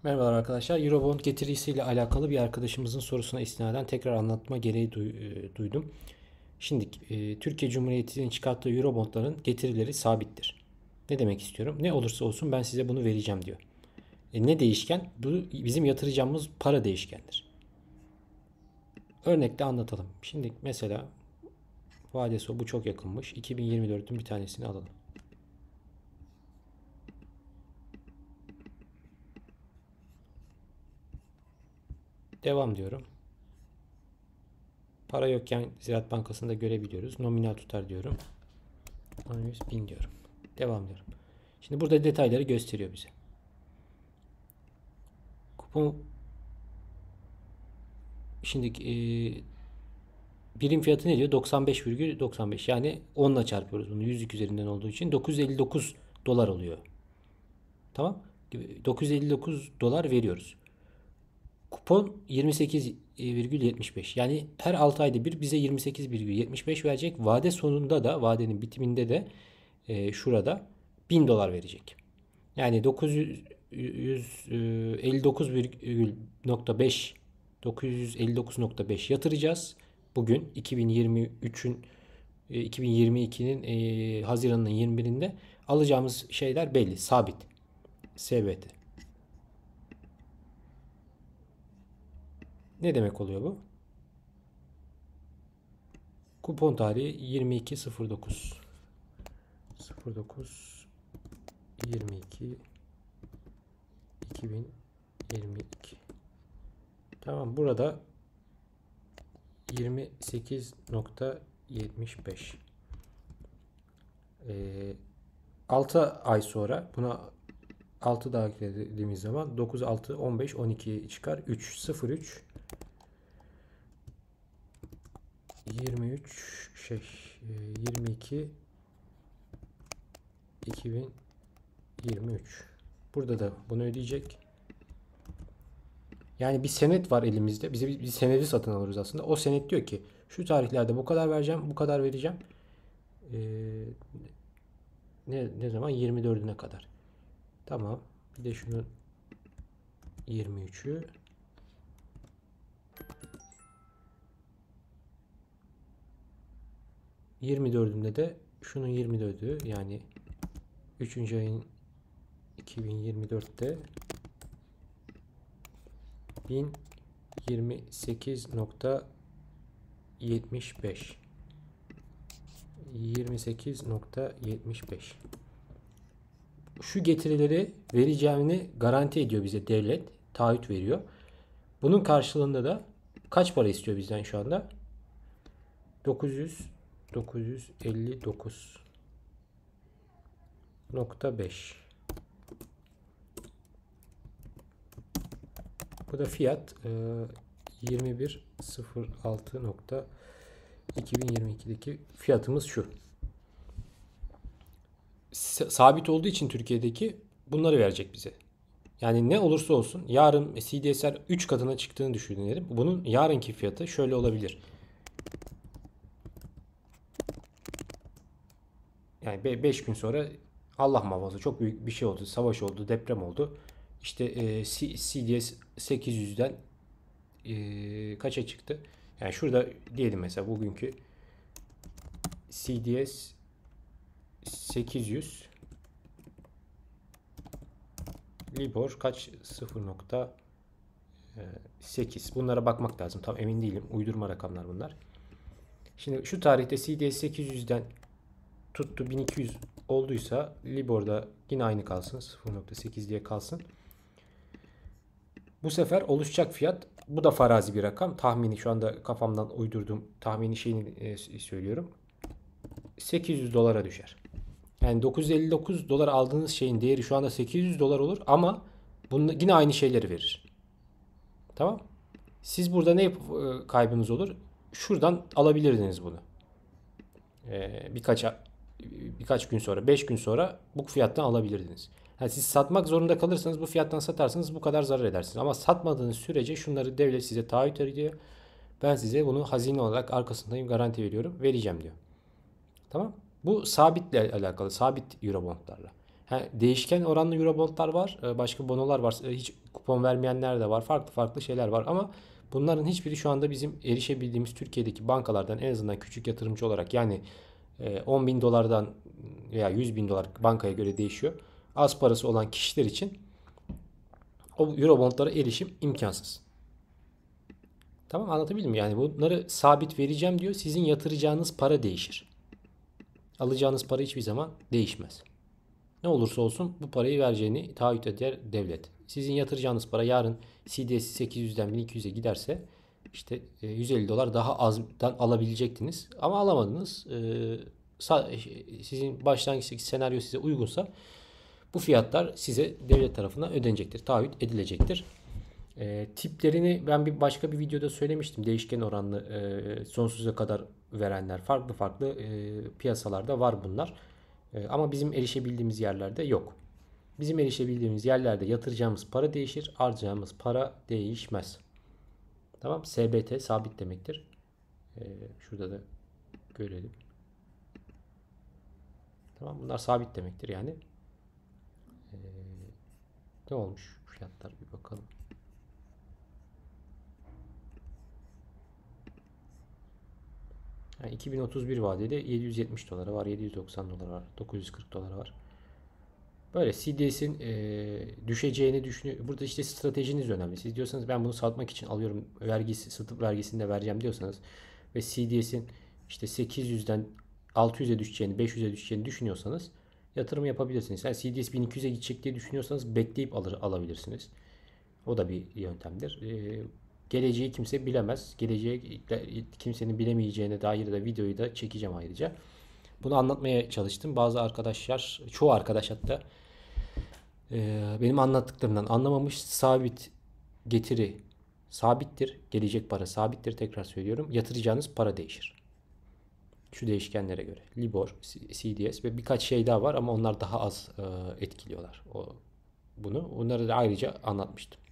Merhabalar arkadaşlar. Eurobond getirisiyle alakalı bir arkadaşımızın sorusuna istinaden tekrar anlatma gereği duydum. Şimdi Türkiye Cumhuriyeti'nin çıkarttığı Eurobondların getirileri sabittir. Ne demek istiyorum? Ne olursa olsun ben size bunu vereceğim diyor. Ne değişken? Bu bizim yatıracağımız para değişkendir. Örnekle anlatalım. Şimdi mesela vadesi bu çok yakınmış. 2024'ün bir tanesini alalım. Devam diyorum. Para yokken Ziraat Bankası'nda görebiliyoruz. Nominal tutar diyorum. 100.000 diyorum. Devam diyorum. Şimdi burada detayları gösteriyor bize. Kupon şimdi birim fiyatı ne diyor? 95,95. Yani 10 ile çarpıyoruz bunu. Yüzlük üzerinden olduğu için 959 dolar oluyor. Tamam. 959 dolar veriyoruz. Kupon 28,75. Yani her 6 ayda bir bize 28,75 verecek. Vade sonunda da vadenin bitiminde de şurada 1000 dolar verecek. Yani 959,5 yatıracağız. Bugün 2022'nin Haziran'ın 21'inde alacağımız şeyler belli. Sabit. SBT. Ne demek oluyor bu? Kupon tarihi 22.09. 09 22 2022. Tamam, burada 28,75. 6 ay sonra buna 6 daha eklediğimiz zaman 9, 6, 15, 12 çıkar. 3, 0, 3, 23, 22, 2023. Burada da bunu ödeyecek. Yani bir senet var elimizde. Bize bir senedi satın alıyoruz aslında. O senet diyor ki şu tarihlerde bu kadar vereceğim, bu kadar vereceğim. Ee, ne zaman? 24'üne kadar. Tamam. Bir de şunu 23'ü 24'ünde de şunun 24'ü yani 3. ayın 2024'te 1028,75 28,75. Şu getirileri vereceğini garanti ediyor bize devlet. Taahhüt veriyor. Bunun karşılığında da kaç para istiyor bizden şu anda? 959,5. Bu da fiyat 21.06.2022'deki fiyatımız şu. Sabit olduğu için Türkiye'deki bunları verecek bize. Yani ne olursa olsun yarın CDSR 3 katına çıktığını düşünelim. Bunun yarınki fiyatı şöyle olabilir. Yani 5 gün sonra Allah muhafaza çok büyük bir şey oldu. Savaş oldu, deprem oldu. İşte CDS 800'den kaça çıktı? Yani şurada diyelim mesela bugünkü CDS 800 Libor kaç? 0,8. Bunlara bakmak lazım. Tam emin değilim. Uydurma rakamlar bunlar. Şimdi şu tarihte CDS 800'den tuttu 1200 olduysa Libor'da yine aynı kalsın. 0,8 diye kalsın. Bu sefer oluşacak fiyat, bu da farazi bir rakam. Tahmini şu anda kafamdan uydurduğum tahmini şeyini söylüyorum. 800 dolara düşer. Yani 959 dolar aldığınız şeyin değeri şu anda 800 dolar olur ama yine aynı şeyleri verir. Tamam? Siz burada ne kaybınız olur? Şuradan alabilirdiniz bunu. Birkaç gün sonra, 5 gün sonra bu fiyattan alabilirdiniz. Yani siz satmak zorunda kalırsanız bu fiyattan satarsanız bu kadar zarar edersiniz. Ama satmadığınız sürece şunları devlet size taahhüt ediyor. Ben size bunu hazine olarak arkasındayım, garanti veriyorum, vereceğim diyor. Tamam? Bu sabitle alakalı, sabit Eurobondlarla. Değişken oranlı Eurobondlar var, başka bonolar var. Hiç kupon vermeyenler de var. Farklı farklı şeyler var ama bunların hiçbiri şu anda bizim erişebildiğimiz Türkiye'deki bankalardan, en azından küçük yatırımcı olarak, yani 10 bin dolardan veya 100 bin dolar, bankaya göre değişiyor, az parası olan kişiler için o Eurobondlara erişim imkansız. Tamam, anlatabildim mi? Yani bunları sabit vereceğim diyor. Sizin yatıracağınız para değişir. Alacağınız para hiçbir zaman değişmez. Ne olursa olsun bu parayı vereceğini taahhüt eder devlet. Sizin yatıracağınız para yarın CDS'i 800'den 1200'e giderse işte 150 dolar daha azdan alabilecektiniz. Ama alamadınız. Sizin başlangıçtaki senaryo size uygunsa bu fiyatlar size devlet tarafından ödenecektir. Taahhüt edilecektir. Tiplerini ben başka bir videoda söylemiştim. Değişken oranlı, sonsuza kadar verenler, farklı farklı piyasalarda var bunlar. Ama bizim erişebildiğimiz yerlerde yok. Bizim erişebildiğimiz yerlerde yatıracağımız para değişir, harcayacağımız para değişmez. Tamam. SBT sabit demektir. Şurada da görelim. Tamam. Bunlar sabit demektir yani. Ne olmuş fiyatlar, bir bakalım. Yani 2031 vadede 770 dolara var, 790 dolara var, 940 dolara var. Böyle CDS'in düşeceğini düşünüyor. Burada işte stratejiniz önemli. Siz diyorsanız ben bunu satmak için alıyorum, satıp vergisini de vereceğim diyorsanız ve CDS'in işte 800'den 600'e düşeceğini, 500'e düşeceğini düşünüyorsanız yatırım yapabilirsiniz. Yani CDS 1200'e gidecek diye düşünüyorsanız bekleyip alabilirsiniz. O da bir yöntemdir. Geleceği kimse bilemez. Geleceği kimsenin bilemeyeceğine dair de videoyu da çekeceğim ayrıca. Bunu anlatmaya çalıştım. Bazı arkadaşlar, çoğu arkadaş hatta benim anlattıklarımdan anlamamış. Sabit getiri sabittir. Gelecek para sabittir. Tekrar söylüyorum. Yatıracağınız para değişir. Şu değişkenlere göre. Libor, CDS ve birkaç şey daha var ama onlar daha az etkiliyorlar bunu. Onları da ayrıca anlatmıştım.